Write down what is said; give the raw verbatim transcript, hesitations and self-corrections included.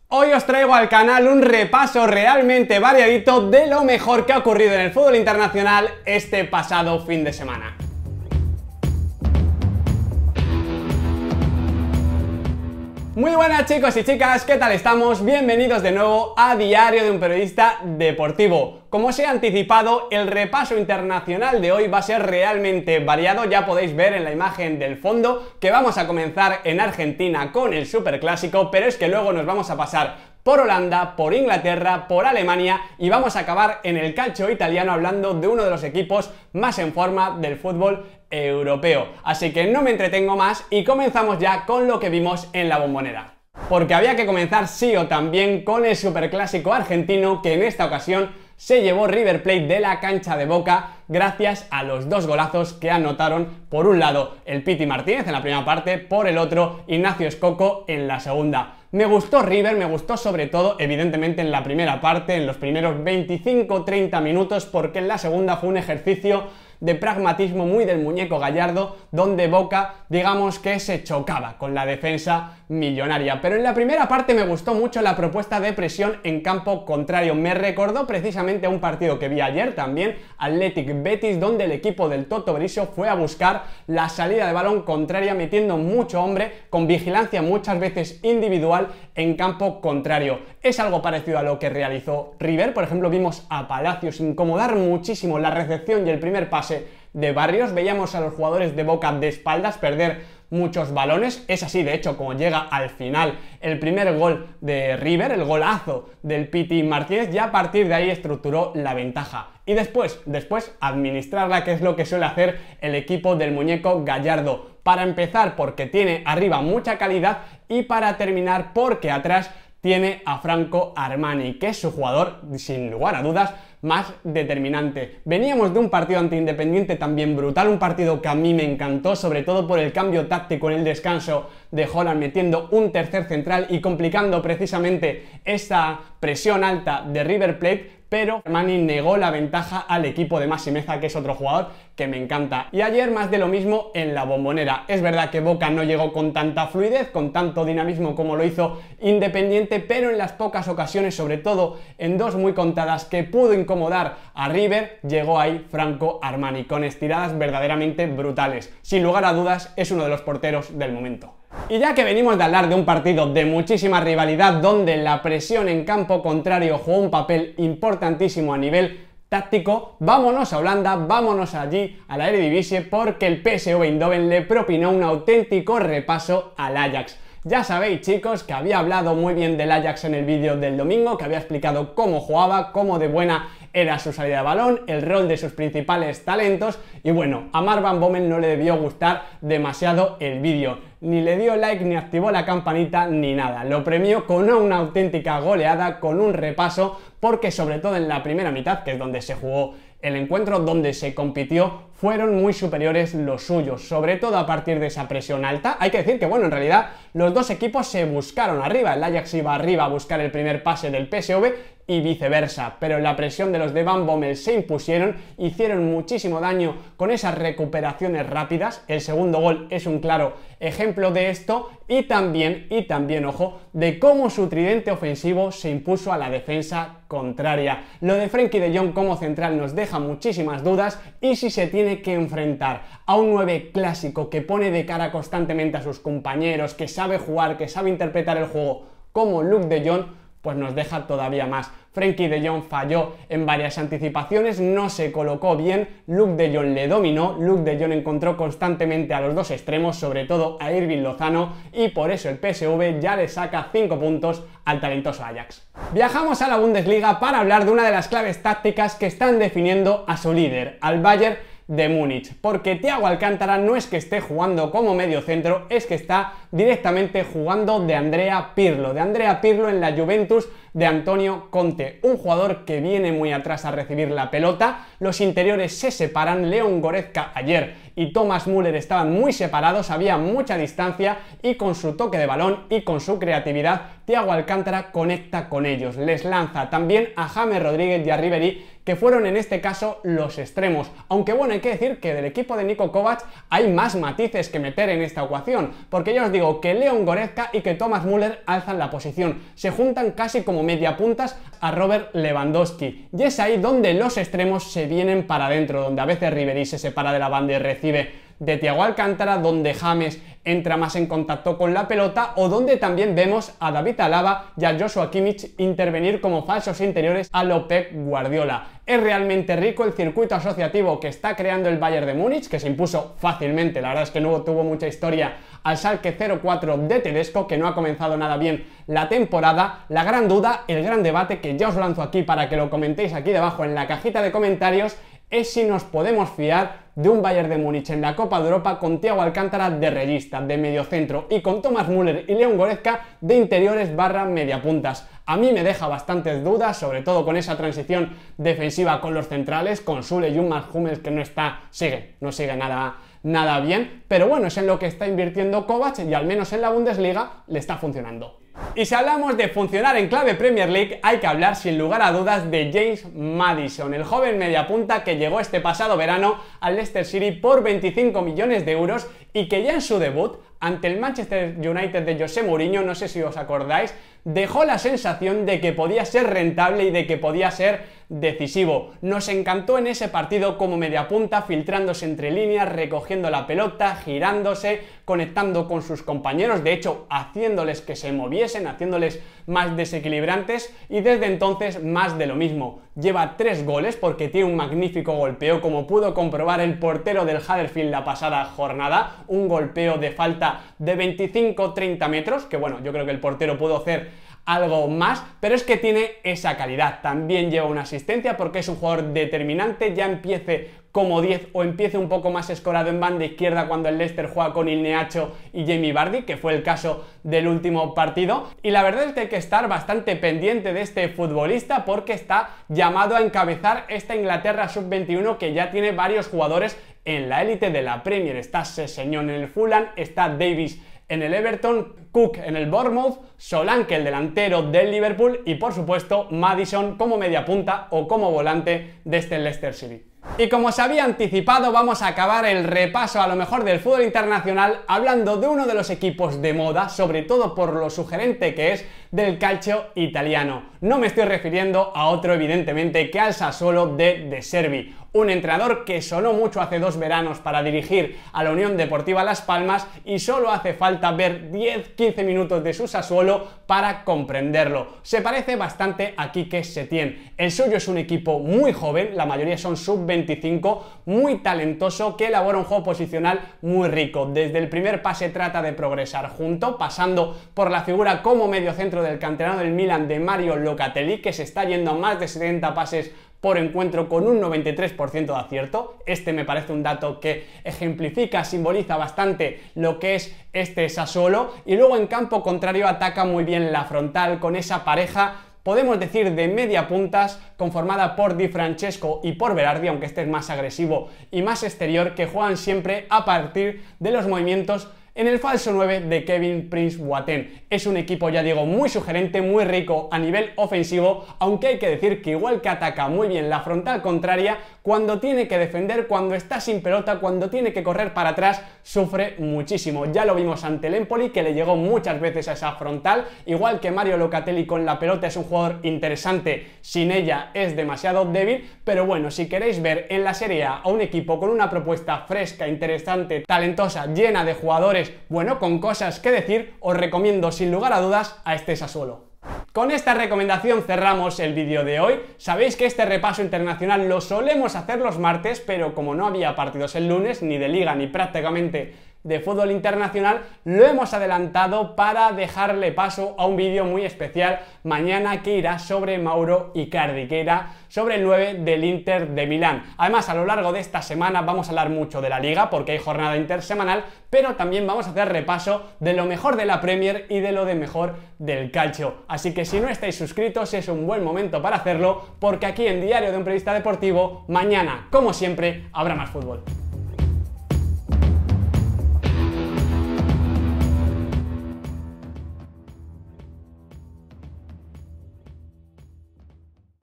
Hoy os traigo al canal un repaso realmente variadito de lo mejor que ha ocurrido en el fútbol internacional este pasado fin de semana. Muy buenas chicos y chicas, ¿qué tal estamos? Bienvenidos de nuevo a Diario de un Periodista Deportivo. Como os he anticipado, el repaso internacional de hoy va a ser realmente variado. Ya podéis ver en la imagen del fondo que vamos a comenzar en Argentina con el Superclásico, pero es que luego nos vamos a pasar por Holanda, por Inglaterra, por Alemania y vamos a acabar en el calcio italiano hablando de uno de los equipos más en forma del fútbol europeo. Así que no me entretengo más y comenzamos ya con lo que vimos en la Bombonera. Porque había que comenzar sí o también con el Superclásico argentino, que en esta ocasión se llevó River Plate de la cancha de Boca gracias a los dos golazos que anotaron, por un lado el Piti Martínez en la primera parte, por el otro Ignacio Escoco en la segunda. Me gustó River, me gustó sobre todo, evidentemente en la primera parte, en los primeros veinticinco treinta minutos, porque en la segunda fue un ejercicio de pragmatismo muy del muñeco Gallardo, donde Boca, digamos que se chocaba con la defensa millonaria. Pero en la primera parte me gustó mucho la propuesta de presión en campo contrario. Me recordó precisamente a un partido que vi ayer también, Athletic Betis, donde el equipo del Toto Berizzo fue a buscar la salida de balón contraria, metiendo mucho hombre, con vigilancia muchas veces individual en campo contrario. Es algo parecido a lo que realizó River. Por ejemplo, vimos a Palacios incomodar muchísimo la recepción y el primer pase de Barrios. Veíamos a los jugadores de Boca de espaldas perder muchos balones. Es así, de hecho, como llega al final el primer gol de River, el golazo del Piti Martínez, y a partir de ahí estructuró la ventaja. Y después, después administrarla, que es lo que suele hacer el equipo del muñeco Gallardo. Para empezar, porque tiene arriba mucha calidad, y para terminar, porque atrás tiene a Franco Armani, que es su jugador, sin lugar a dudas, más determinante. Veníamos de un partido ante Independiente también brutal, un partido que a mí me encantó, sobre todo por el cambio táctico en el descanso de Haaland, metiendo un tercer central y complicando precisamente esta presión alta de River Plate, pero Armani negó la ventaja al equipo de Maxi Meza, que es otro jugador que me encanta. Y ayer más de lo mismo en la Bombonera. Es verdad que Boca no llegó con tanta fluidez, con tanto dinamismo como lo hizo Independiente, pero en las pocas ocasiones, sobre todo en dos muy contadas, que pudo incomodar a River, llegó ahí Franco Armani, con estiradas verdaderamente brutales. Sin lugar a dudas, es uno de los porteros del momento. Y ya que venimos de hablar de un partido de muchísima rivalidad, donde la presión en campo contrario jugó un papel importantísimo a nivel táctico, vámonos a Holanda, vámonos allí a la Eredivisie, porque el P S V Eindhoven le propinó un auténtico repaso al Ajax. Ya sabéis, chicos, que había hablado muy bien del Ajax en el vídeo del domingo, que había explicado cómo jugaba, cómo de buena era su salida de balón, el rol de sus principales talentos, y bueno, a Mark Van Bommel no le debió gustar demasiado el vídeo. Ni le dio like, ni activó la campanita, ni nada. Lo premió con una auténtica goleada, con un repaso, porque sobre todo en la primera mitad, que es donde se jugó el encuentro, donde se compitió, fueron muy superiores los suyos, sobre todo a partir de esa presión alta. Hay que decir que, bueno, en realidad los dos equipos se buscaron arriba. El Ajax iba arriba a buscar el primer pase del P S V y viceversa, pero en la presión de los de Van Bommel se impusieron, hicieron muchísimo daño con esas recuperaciones rápidas. El segundo gol es un claro ejemplo de esto, y también, y también, ojo, de cómo su tridente ofensivo se impuso a la defensa contraria. Lo de Frenkie de Jong como central nos deja muchísimas dudas, y si se tiene que enfrentar a un nueve clásico que pone de cara constantemente a sus compañeros, que sabe jugar, que sabe interpretar el juego como Luuk de Jong, pues nos deja todavía más. Frenkie de Jong falló en varias anticipaciones, no se colocó bien, Luuk de Jong le dominó, Luuk de Jong encontró constantemente a los dos extremos, sobre todo a Irving Lozano, y por eso el P S V ya le saca cinco puntos al talentoso Ajax. Viajamos a la Bundesliga para hablar de una de las claves tácticas que están definiendo a su líder, al Bayern de Múnich, porque Thiago Alcántara no es que esté jugando como medio centro, es que está directamente jugando de Andrea Pirlo, de Andrea Pirlo en la Juventus de Antonio Conte, un jugador que viene muy atrás a recibir la pelota. Los interiores se separan, Leon Goretzka ayer y Thomas Müller estaban muy separados, había mucha distancia, y con su toque de balón y con su creatividad Thiago Alcántara conecta con ellos, les lanza también a James Rodríguez y a Ribéry, que fueron en este caso los extremos. Aunque bueno, hay que decir que del equipo de Niko Kovac hay más matices que meter en esta ecuación, porque ya os digo que Leon Goretzka y que Thomas Müller alzan la posición, se juntan casi como media puntas a Robert Lewandowski, y es ahí donde los extremos se vienen para adentro, donde a veces Ribéry se separa de la banda y recibe de Thiago Alcántara, donde James entra más en contacto con la pelota, o donde también vemos a David Alaba y a Joshua Kimmich intervenir como falsos interiores a lo Pep Guardiola. Es realmente rico el circuito asociativo que está creando el Bayern de Múnich, que se impuso fácilmente, la verdad es que no tuvo mucha historia, al Schalke cero cuatro de Tedesco, que no ha comenzado nada bien la temporada. La gran duda, el gran debate que ya os lanzo aquí para que lo comentéis aquí debajo en la cajita de comentarios, es si nos podemos fiar de un Bayern de Múnich en la Copa de Europa con Thiago Alcántara de regista, de mediocentro, y con Thomas Müller y Leon Goretzka de interiores barra mediapuntas. A mí me deja bastantes dudas, sobre todo con esa transición defensiva con los centrales, con Süle y un Mats Hummels que no está, sigue, no sigue nada, nada bien, pero bueno, es en lo que está invirtiendo Kovac y al menos en la Bundesliga le está funcionando. Y si hablamos de funcionar en clave Premier League, hay que hablar sin lugar a dudas de James Maddison, el joven mediapunta que llegó este pasado verano al Leicester City por veinticinco millones de euros y que ya en su debut ante el Manchester United de José Mourinho, no sé si os acordáis, dejó la sensación de que podía ser rentable y de que podía ser decisivo. Nos encantó en ese partido como mediapunta, filtrándose entre líneas, recogiendo la pelota, girándose, conectando con sus compañeros, de hecho haciéndoles que se moviesen, haciéndoles más desequilibrantes, y desde entonces más de lo mismo. Lleva tres goles porque tiene un magnífico golpeo, como pudo comprobar el portero del Huddersfield la pasada jornada, un golpeo de falta de veinticinco treinta metros, que bueno, yo creo que el portero pudo hacer algo más, pero es que tiene esa calidad. También lleva una asistencia porque es un jugador determinante, ya empiece como diez o empiece un poco más escorado en banda izquierda cuando el Leicester juega con Ilneacho y Jamie Vardy, que fue el caso del último partido. Y la verdad es que hay que estar bastante pendiente de este futbolista porque está llamado a encabezar esta Inglaterra sub veintiuno que ya tiene varios jugadores en la élite de la Premier. Está Sessegnon en el Fulham, está Davis en el Everton, Cook en el Bournemouth, Solanke el delantero del Liverpool y por supuesto Maddison como mediapunta o como volante de este Leicester City. Y como os había anticipado, vamos a acabar el repaso a lo mejor del fútbol internacional hablando de uno de los equipos de moda, sobre todo por lo sugerente que es del calcio italiano. No me estoy refiriendo a otro evidentemente que al Sassuolo de De Serbi, un entrenador que sonó mucho hace dos veranos para dirigir a la Unión Deportiva Las Palmas y solo hace falta ver diez quince minutos de su Sassuolo para comprenderlo. Se parece bastante a Quique Setién. El suyo es un equipo muy joven, la mayoría son sub veinticinco, muy talentoso, que elabora un juego posicional muy rico. Desde el primer pase trata de progresar junto, pasando por la figura como mediocentro del canterano del Milan de Mario Locatelli, que se está yendo a más de setenta pases por encuentro con un noventa y tres por ciento de acierto. Este me parece un dato que ejemplifica, simboliza bastante lo que es este Sassuolo. Y luego en campo contrario ataca muy bien la frontal con esa pareja, podemos decir, de media puntas conformada por Di Francesco y por Berardi, aunque este es más agresivo y más exterior, que juegan siempre a partir de los movimientos en el falso nueve de Kevin Prince Boateng. Es un equipo, ya digo, muy sugerente, muy rico a nivel ofensivo, aunque hay que decir que igual que ataca muy bien la frontal contraria, cuando tiene que defender, cuando está sin pelota, cuando tiene que correr para atrás, sufre muchísimo. Ya lo vimos ante el Empoli, que le llegó muchas veces a esa frontal, igual que Mario Locatelli con la pelota es un jugador interesante, sin ella es demasiado débil, pero bueno, si queréis ver en la Serie A a un equipo con una propuesta fresca, interesante, talentosa, llena de jugadores, bueno, con cosas que decir, os recomiendo sin lugar a dudas a este Sassuolo. Con esta recomendación cerramos el vídeo de hoy. Sabéis que este repaso internacional lo solemos hacer los martes, pero como no había partidos el lunes, ni de liga ni prácticamente de fútbol internacional, lo hemos adelantado para dejarle paso a un vídeo muy especial mañana que irá sobre Mauro Icardi, que irá sobre el nueve del Inter de Milán. Además, a lo largo de esta semana vamos a hablar mucho de la Liga porque hay jornada intersemanal, pero también vamos a hacer repaso de lo mejor de la Premier y de lo de mejor del calcio. Así que si no estáis suscritos es un buen momento para hacerlo, porque aquí en Diario de un Periodista Deportivo, mañana, como siempre, habrá más fútbol.